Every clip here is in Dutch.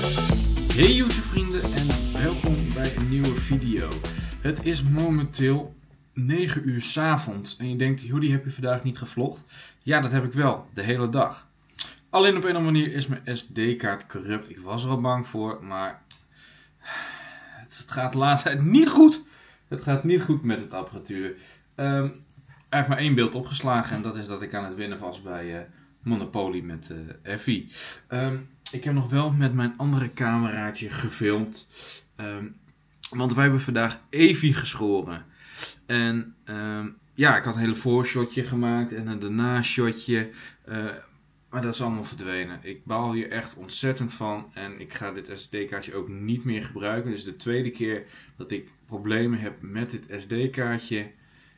Hey YouTube vrienden en welkom bij een nieuwe video. Het is momenteel 9 uur 's avonds en je denkt, Hoodie, heb je vandaag niet gevlogd? Ja, dat heb ik wel, de hele dag. Alleen op een of andere manier is mijn SD-kaart corrupt. Ik was er al bang voor, maar het gaat de laatste tijd niet goed. Het gaat niet goed met het apparatuur. Hij heeft maar één beeld opgeslagen en dat is dat ik aan het winnen was bij Monopoly met FI. Ik heb nog wel met mijn andere cameraatje gefilmd. Want wij hebben vandaag Evi geschoren. En ja, ik had een hele voorshotje gemaakt en een daarna shotje. Maar dat is allemaal verdwenen. Ik baal hier echt ontzettend van. En ik ga dit SD-kaartje ook niet meer gebruiken. Dit is de tweede keer dat ik problemen heb met dit SD-kaartje.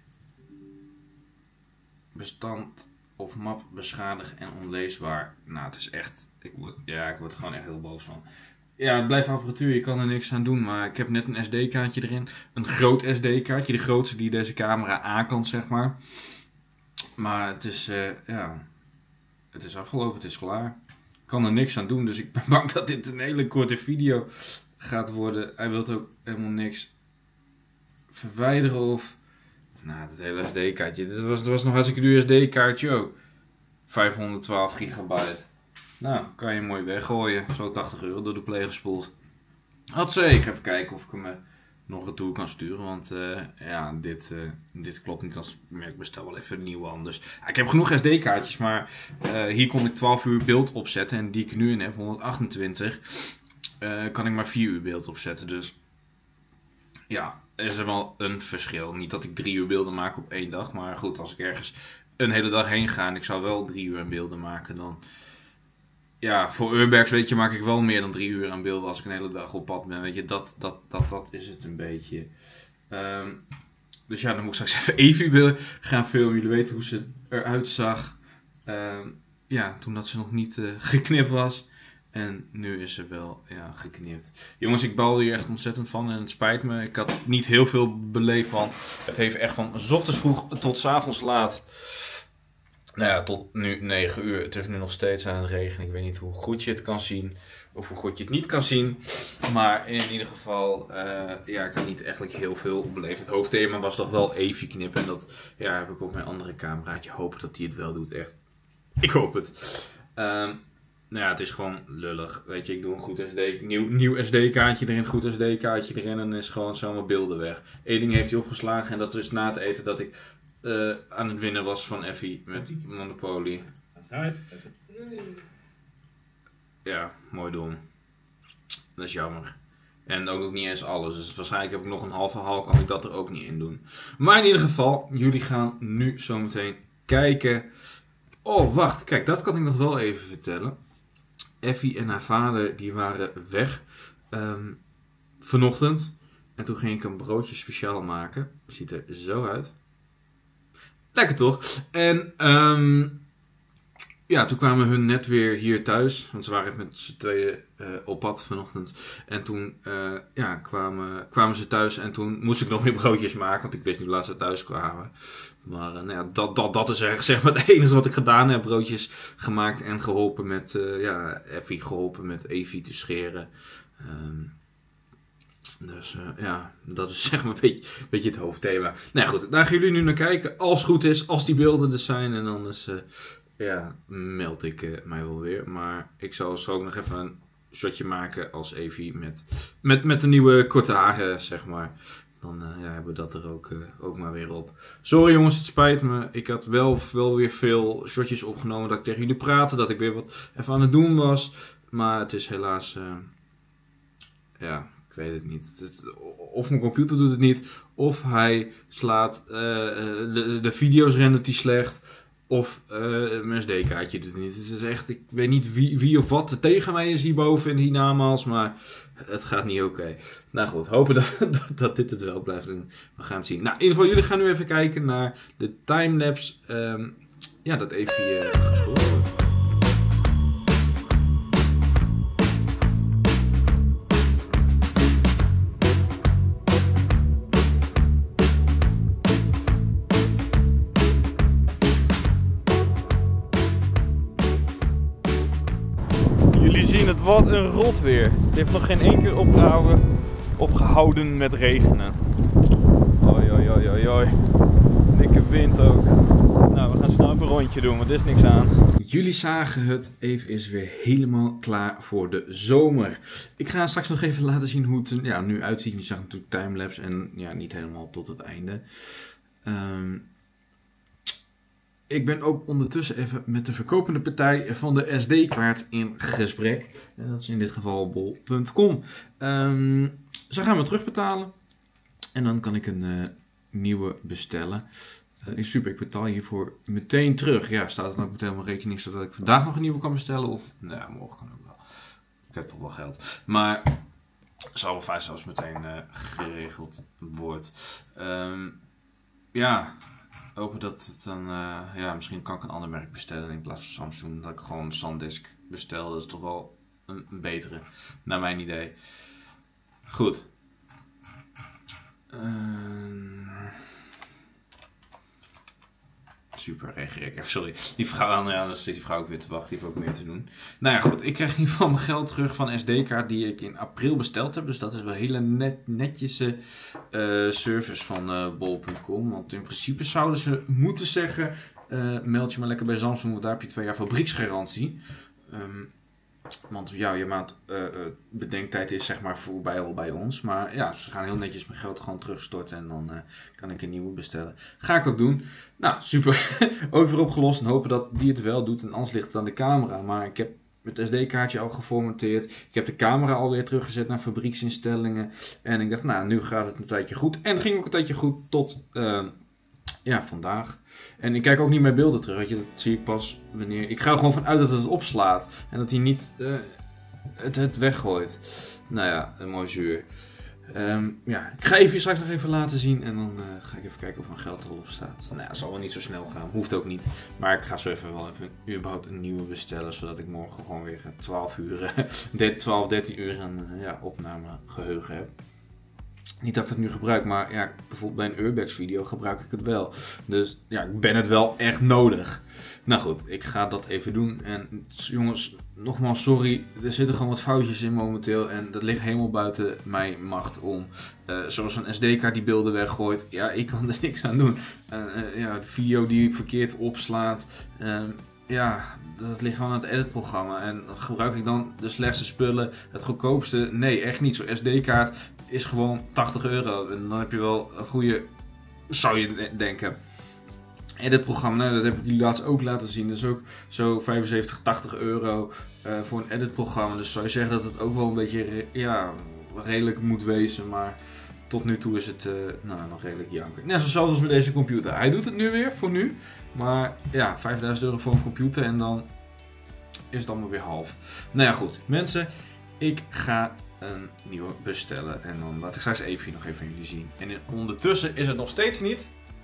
Bestand of map beschadigd en onleesbaar. Nou, het is echt... Ik word er gewoon echt heel boos van. Ja, het blijft apparatuur, je kan er niks aan doen. Maar ik heb net een SD-kaartje erin. Een groot SD-kaartje. De grootste die deze camera aan kan, zeg maar. Maar het is, ja... Het is afgelopen, het is klaar. Ik kan er niks aan doen, dus ik ben bang dat dit een hele korte video gaat worden. Hij wil ook helemaal niks verwijderen of... Nou, dat hele SD-kaartje. Dit was nog hartstikke duur SD-kaartje ook. 512 gigabyte. Nou, kan je mooi weggooien. Zo 80 euro door de play gespoeld. Had zeker even kijken of ik hem nog retour kan sturen. Want ja, dit klopt niet. Als ik bestel wel even een nieuwe anders. Ja, ik heb genoeg SD-kaartjes, maar hier kon ik 12 uur beeld opzetten. En die ik nu in heb, 128, kan ik maar 4 uur beeld opzetten. Dus ja, is er wel een verschil. Niet dat ik 3 uur beelden maak op één dag. Maar goed, als ik ergens een hele dag heen ga en ik zou wel 3 uur aan beelden maken, dan... Ja, voor Urbex, weet je, maak ik wel meer dan 3 uur aan beelden als ik een hele dag op pad ben. Weet je, dat is het een beetje. Dus ja, dan moet ik straks even Evi gaan filmen. Jullie weten hoe ze eruit zag. Ja, toen dat ze nog niet geknipt was. En nu is ze wel geknipt. Jongens, ik baalde hier echt ontzettend van en het spijt me. Ik had niet heel veel beleefd, want het heeft echt van 's ochtends vroeg tot 's avonds laat. Nou ja, tot nu 9 uur. Het is nu nog steeds aan het regenen. Ik weet niet hoe goed je het kan zien. Of hoe goed je het niet kan zien. Maar in ieder geval, ja, ik had niet eigenlijk heel veel beleefd. Het hoofdthema was toch wel Evi knippen. En dat heb ik op mijn andere cameraatje. Hoop dat hij het wel doet, echt. Ik hoop het. Nou ja, het is gewoon lullig. Weet je, ik doe een goed nieuw SD-kaartje erin, goed SD-kaartje erin. En dan is gewoon zomaar beelden weg. Eén ding heeft hij opgeslagen en dat is na het eten dat ik... aan het winnen was van Effie met die Monopoly. Ja, mooi dom. Dat is jammer. En ook nog niet eens alles. Dus waarschijnlijk heb ik nog een halve hal, kan ik dat er ook niet in doen. Maar in ieder geval, jullie gaan nu zometeen kijken. Oh, wacht. Kijk, dat kan ik nog wel even vertellen. Effie en haar vader, die waren weg. Vanochtend. En toen ging ik een broodje speciaal maken. Ziet er zo uit. Lekker toch? En ja, toen kwamen hun net weer hier thuis. Want ze waren met z'n tweeën op pad vanochtend. En toen kwamen ze thuis. En toen moest ik nog meer broodjes maken. Want ik wist niet hoe laat ze thuis kwamen. Maar nou ja, dat is eigenlijk zeg maar het enige wat ik gedaan heb. Broodjes gemaakt en geholpen met Effie geholpen met Evi te scheren. Dus ja, dat is zeg maar een beetje het hoofdthema. Nou ja, goed, daar gaan jullie nu naar kijken. Als het goed is, als die beelden er zijn. En anders meld ik mij wel weer. Maar ik zal zo ook nog even een shotje maken als Evi met de nieuwe korte haren, zeg maar. Dan hebben we dat er ook maar weer op. Sorry jongens, het spijt me. Ik had wel weer veel shotjes opgenomen dat ik tegen jullie praatte. Dat ik weer wat even aan het doen was. Maar het is helaas... ik weet het niet. Of mijn computer doet het niet. Of hij slaat... de video's rendert hij slecht. Of mijn SD-kaartje doet het niet. Het is echt... Ik weet niet wie of wat er tegen mij is hierboven in die namaals. Maar het gaat niet oké. Nou goed, hopen dat dit het wel blijft doen. We gaan het zien. Nou, in ieder geval, jullie gaan nu even kijken naar de timelapse. Dat Evi geschoten wordt. wat een rot weer. Het heeft nog geen één keer opgehouden met regenen. Oi, oi, oi, oi, oi. Dikke wind ook. Nou, we gaan snel even een rondje doen, want er is niks aan. Jullie zagen het, Eve is weer helemaal klaar voor de zomer. Ik ga straks nog even laten zien hoe het er nu uitziet. Je zag natuurlijk timelapse en ja, niet helemaal tot het einde. Ik ben ook ondertussen even met de verkopende partij van de SD-kaart in gesprek. En dat is in dit geval bol.com. Ze gaan me terugbetalen. En dan kan ik een nieuwe bestellen. Is super, ik betaal hiervoor meteen terug. Ja, staat er dan ook meteen op mijn rekening zodat ik vandaag nog een nieuwe kan bestellen? Of, nou, morgen kan ook wel. Ik heb toch wel geld. Maar het zal wel fijn zelfs meteen geregeld wordt. Ja, hopen dat het dan... ja, misschien kan ik een ander merk bestellen in plaats van Samsung. Dat ik gewoon SanDisk bestel. Dat is toch wel een betere, naar mijn idee. Goed. Super, reageer ik even. Sorry. Die vrouw, dan zit die vrouw ook weer te wachten. Die heeft ook meer te doen. Nou ja, goed. Ik krijg in ieder geval mijn geld terug van SD-kaart die ik in april besteld heb. Dus dat is wel een hele netjes service van bol.com. Want in principe zouden ze moeten zeggen... meld je maar lekker bij Samsung, want daar heb je 2 jaar fabrieksgarantie. Want ja, je maand bedenktijd is zeg maar voorbij al bij ons. Maar ja, ze gaan heel netjes mijn geld gewoon terugstorten en dan kan ik een nieuwe bestellen. Ga ik ook doen. Nou, super. Ook weer opgelost en hopen dat die het wel doet. En anders ligt het aan de camera. Maar ik heb het SD-kaartje al geformateerd. Ik heb de camera alweer teruggezet naar fabrieksinstellingen. En ik dacht, nou, nu gaat het een tijdje goed. En het ging ook een tijdje goed tot vandaag. En ik kijk ook niet mijn beelden terug, weet je, dat zie ik pas wanneer... Ik ga er gewoon vanuit dat het opslaat en dat hij niet het weggooit. Nou ja, een mooi zuur. Ja, ik ga even straks nog even laten zien en dan ga ik even kijken of mijn geld erop staat. Nou ja, het zal wel niet zo snel gaan, hoeft ook niet. Maar ik ga zo even wel even überhaupt een nieuwe bestellen, zodat ik morgen gewoon weer 12, 13 uur aan opname geheugen heb. Niet dat ik het nu gebruik, maar ja, bijvoorbeeld bij een Urbex video gebruik ik het wel. Dus ja, ik ben het wel echt nodig. Nou goed, ik ga dat even doen. En jongens, nogmaals sorry, er zitten gewoon wat foutjes in momenteel. En dat ligt helemaal buiten mijn macht om. Zoals een SD-kaart die beelden weggooit. Ja, ik kan er niks aan doen. Ja, de video die verkeerd opslaat. Ja, dat ligt gewoon aan het editprogramma. En gebruik ik dan de slechtste spullen, het goedkoopste? Nee, echt niet. Zo'n SD-kaart is gewoon €80. En dan heb je wel een goede, zou je denken. Editprogramma, nou, dat heb ik jullie laatst ook laten zien. Dat is ook zo 75, €80 voor een editprogramma. Dus zou je zeggen dat het ook wel een beetje redelijk moet wezen. Maar tot nu toe is het nog redelijk janken. Net zoals met deze computer. Hij doet het nu weer, voor nu. Maar ja, €5000 voor een computer en dan is het allemaal weer half. Nou ja, goed. Mensen, ik ga een nieuwe bestellen. En dan laat ik straks even nog even jullie zien. En ondertussen is het nog steeds niet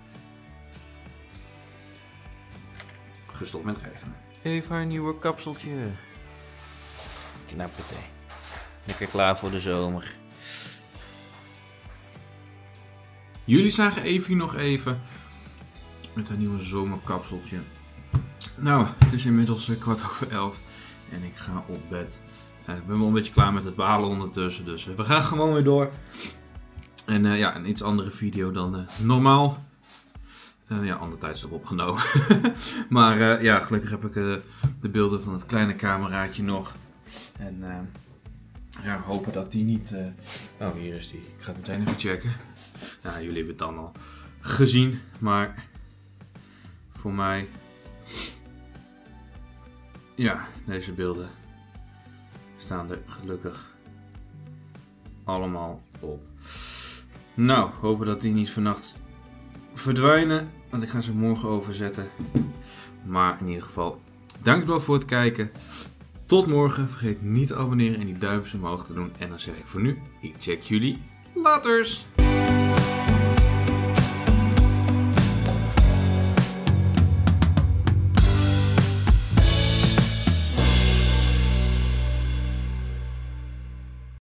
gestopt met regenen. Even haar nieuwe kapseltje. Knappete. Lekker klaar voor de zomer. Jullie zagen Evie nog even met haar nieuwe zomerkapseltje. Nou, het is inmiddels 11:15 en ik ga op bed. Ik ben wel een beetje klaar met het balen ondertussen, dus we gaan gewoon weer door. En een iets andere video dan normaal. Ander tijdstip opgenomen. Maar gelukkig heb ik de beelden van het kleine cameraatje nog. En hopen dat die niet... Oh, hier is die. Ik ga het meteen even checken. Nou, jullie hebben het dan al gezien, maar voor mij... Ja, deze beelden staan er gelukkig allemaal op. Nou, hopen dat die niet vannacht verdwijnen, want ik ga ze morgen overzetten. Maar in ieder geval, dankjewel voor het kijken. Tot morgen. Vergeet niet te abonneren en die duimpjes omhoog te doen. En dan zeg ik voor nu, ik check jullie laters.